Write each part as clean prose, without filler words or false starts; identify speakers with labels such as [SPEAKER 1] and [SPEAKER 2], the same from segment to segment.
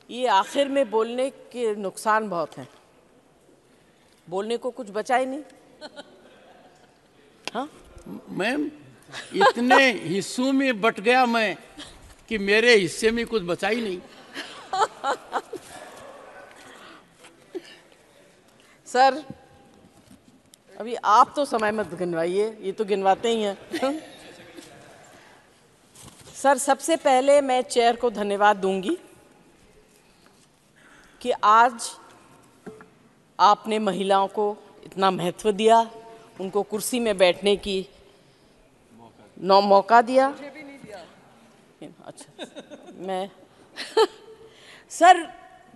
[SPEAKER 1] ये आखिर में बोलने के नुकसान बहुत हैं, बोलने को कुछ बचा ही नहीं। हाँ
[SPEAKER 2] मैम, इतने हिस्सों में बट गया मैं कि मेरे हिस्से में कुछ बचा ही नहीं।
[SPEAKER 1] सर, अभी आप तो समय मत गिनवाइए, ये तो गिनवाते ही हैं। सर, सबसे पहले मैं चेयर को धन्यवाद दूंगी कि आज आपने महिलाओं को इतना महत्व दिया, उनको कुर्सी में बैठने की मौका दिया। मुझे भी नहीं दिया। अच्छा, मैं sir,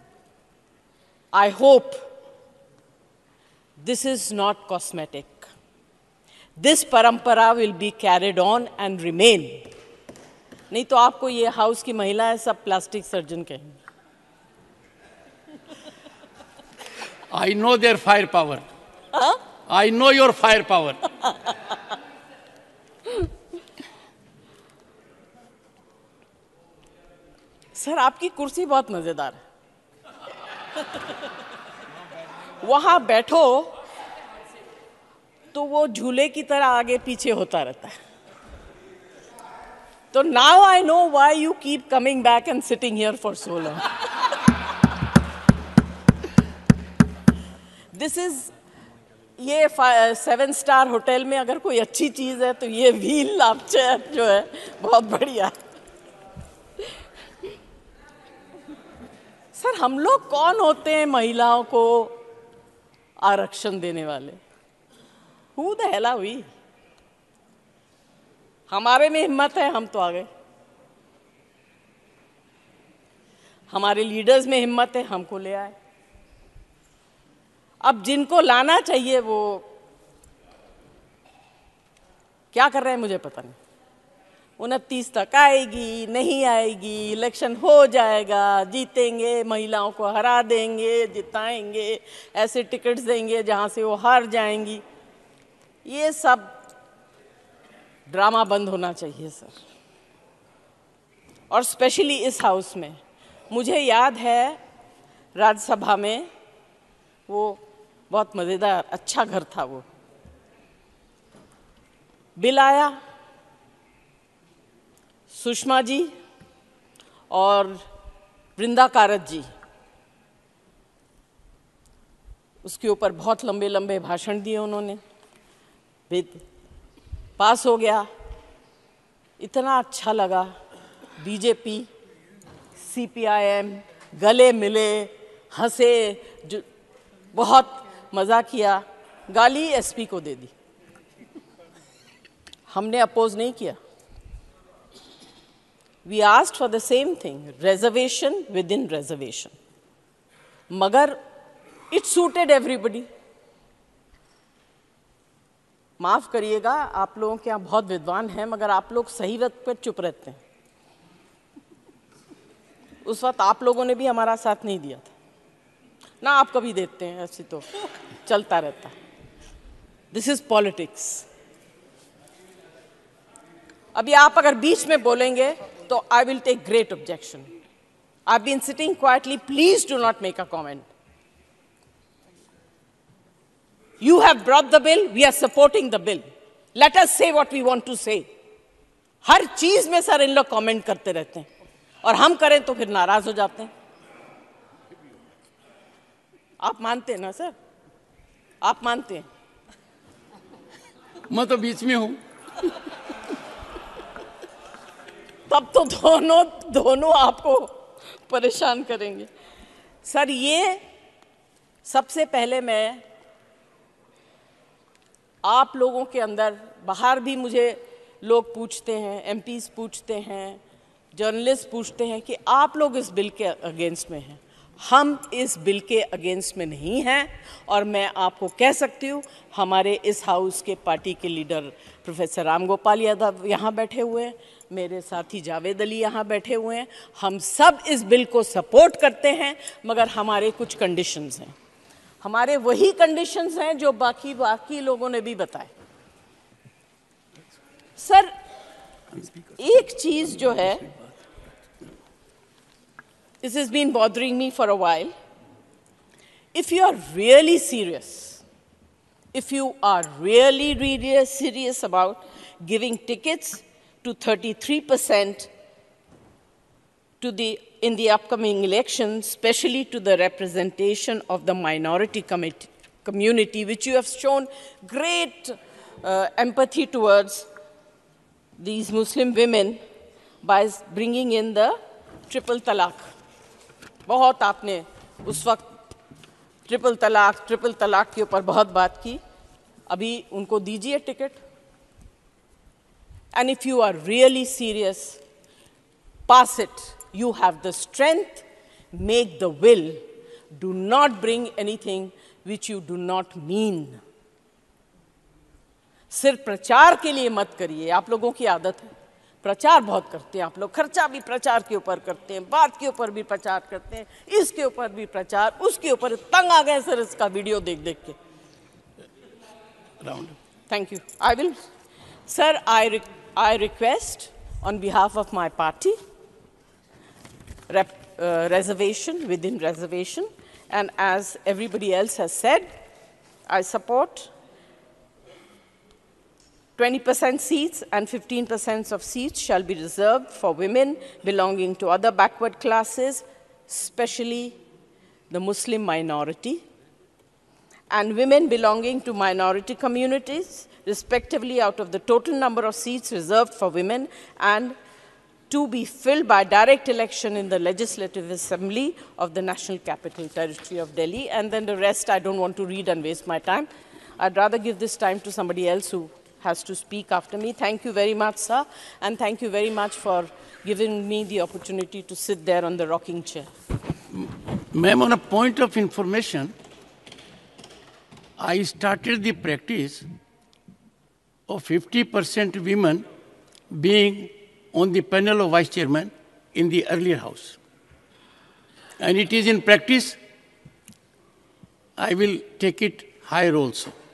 [SPEAKER 1] I hope this is not cosmetic. This parampara will be carried on and remain. नहीं तो आपको ये हाउस की महिलाएं सब प्लास्टिक सर्जन कहेंगे।
[SPEAKER 2] I know their firepower. I know your firepower.
[SPEAKER 1] Sir, आपकी कुर्सी बहुत मजेदार है। वहां बैठो तो वो झूले की तरह आगे पीछे होता रहता है। तो now I know why you keep coming back and sitting here for so long. This is ये 7 स्टार होटल में अगर कोई अच्छी चीज है तो ये व्हील अप चेयर जो है बहुत बढ़िया। सर, हम लोग कौन होते हैं महिलाओं को आरक्षण देने वाले? Who the hell are we? हमारे में हिम्मत है, हम तो आ गए। हमारे लीडर्स में हिम्मत है, हमको ले आए। अब जिनको लाना चाहिए वो क्या कर रहे हैं मुझे पता नहीं। 29 तक आएगी, नहीं आएगी, इलेक्शन हो जाएगा, जीतेंगे, महिलाओं को हरा देंगे, जिताएंगे, ऐसे टिकट्स देंगे जहां से वो हार जाएंगी। ये सब ड्रामा बंद होना चाहिए सर। और स्पेशली इस हाउस में मुझे याद है राज्यसभा में वो बहुत मज़ेदार अच्छा घर था, वो बिल आया, सुषमा जी और वृंदा कारत जी उसके ऊपर बहुत लंबे लंबे भाषण दिए उन्होंने। बिल पास हो गया, इतना अच्छा लगा। बीजेपी सीपीआईएम गले मिले, हंसे, बहुत मज़ा किया। गाली एसपी को दे दी, हमने अपोज नहीं किया। We asked for the same thing, reservation within reservation. मगर it suited everybody. माफ करिएगा, आप लोगों के यहाँ बहुत विद्वान हैं, मगर आप लोग सही वक्त पर चुप रहते हैं। उस वक्त आप लोगों ने भी हमारा साथ नहीं दिया था ना, आप कभी देते हैं, ऐसे तो चलता रहता। This is politics. अभी आप अगर बीच में बोलेंगे तो I will take great objection. I've been sitting quietly. Please do not make a comment. You have brought the bill. We are supporting the bill. Let us say what we want to say. हर चीज में sir इन लोग comment करते रहते हैं और हम करें तो फिर नाराज हो जाते हैं। आप मानते हैं ना सर? आप मानते हैं?
[SPEAKER 2] मैं तो बीच में हूं।
[SPEAKER 1] तब तो दोनों आपको परेशान करेंगे। सर, ये सबसे पहले मैं आप लोगों के अंदर, बाहर भी मुझे लोग पूछते हैं, एमपीज पूछते हैं, जर्नलिस्ट पूछते हैं कि आप लोग इस बिल के अगेंस्ट में हैं। हम इस बिल के अगेंस्ट में नहीं हैं और मैं आपको कह सकती हूँ, हमारे इस हाउस के पार्टी के लीडर प्रोफेसर राम गोपाल यादव यहाँ बैठे हुए हैं, मेरे साथी जावेद अली यहाँ बैठे हुए हैं, हम सब इस बिल को सपोर्ट करते हैं, मगर हमारे कुछ कंडीशंस हैं। हमारे वही कंडीशंस हैं जो बाकी लोगों ने भी बताए। सर, एक चीज जो है, this has been bothering me for a while. If you are really serious, if you are really serious about giving tickets to 33% in the upcoming election, especially to the representation of the minority community, which you have shown great empathy towards these Muslim women by bringing in the triple talaq. बहुत आपने उस वक्त triple तलाक के ऊपर बहुत बात की. अभी उनको दीजिए ticket. And if you are really serious, pass it. You have the strength, make the will. Do not bring anything which you do not mean. सिर्फ प्रचार के लिए मत करिए. आप लोगों की आदत है, प्रचार बहुत करते हैं आप लोग. खर्चा भी प्रचार के ऊपर करते हैं, बात के ऊपर भी प्रचार करते हैं, इसके ऊपर भी प्रचार, उसके ऊपर. तंग आ गए सर इसका वीडियो देख देख के. Thank you. I will, sir, I request on behalf of my party, reservation within reservation, and as everybody else has said, I support 20% seats and 15% of seats shall be reserved for women belonging to other backward classes, especially the Muslim minority, and women belonging to minority communities, respectively, out of the total number of seats reserved for women, and to be filled by direct election in the Legislative Assembly of the National Capital Territory of Delhi. And then the rest I don't want to read and waste my time. I'd rather give this time to somebody else who has to speak after me. Thank you very much, sir, and thank you very much for giving me the opportunity to sit there on the rocking chair.
[SPEAKER 2] Ma'am, on a point of information, I started the practice of 50% women being on the panel of vice chairman in the earlier house. And it is in practice. I will take it higher also.